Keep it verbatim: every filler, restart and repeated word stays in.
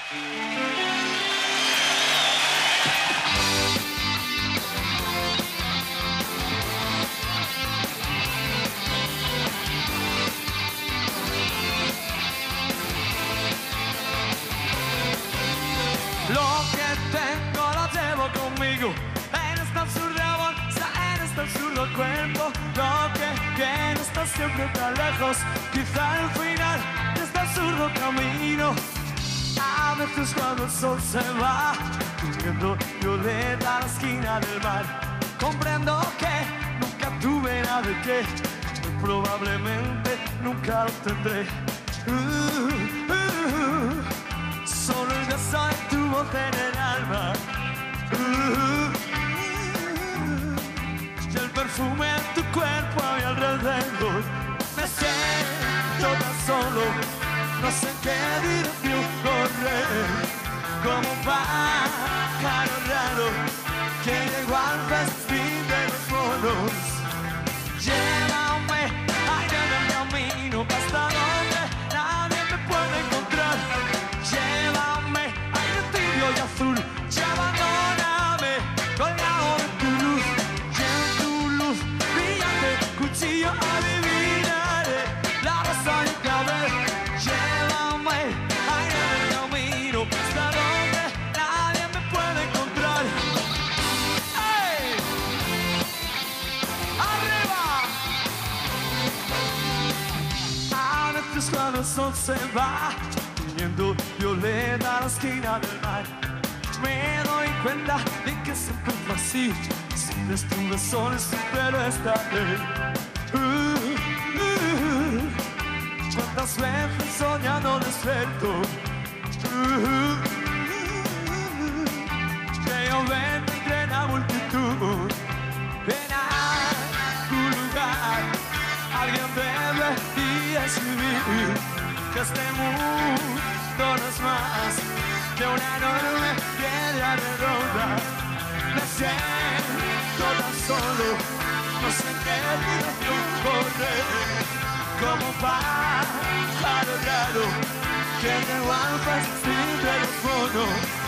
Lo que tengo lo llevo conmigo. En esta absurda bolsa, en este absurdo cuerpo. Lo que quiero está siempre tan lejos. Quizá al final de este absurdo camino. A veces cuando el sol se va, viendo violeta a la esquina del mar, comprendo que nunca tuve nada de qué, probablemente nunca lo tendré. Uh, uh, Solo el beso de tu voz en el alma, uh, y el perfume de tu cuerpo a mi alrededor. Me siento tan solo, no sé en qué dirección correr, como un pájaro raro que llegó al festín de los monos. Llévame, ay, en el camino hasta donde nadie me puede encontrar. Llévame, aire tibio y azul, y abandóname colgado de tu luz. Y en tu luz brillante, cuchillo adivinaré la rosa y el clavel. Llévame, aire en el camino hasta donde nadie me puede encontrar. ¡Hey! ¡Arriba! A veces cuando el sol se va, viendo violeta a la esquina del mar, me doy cuenta de que siempre fue así. Siempre estuve solo y siempre lo estaré. Uh, uh, Cuántas veces soñando despierto, uh, que yo verte entre la multitud. En algún lugar alguien debe escribir que este mundo no es más que una enorme piedra redonda. Me siento tan solo, no sé en qué dirección correr, como un pájaro raro que llegó al festín de los monos.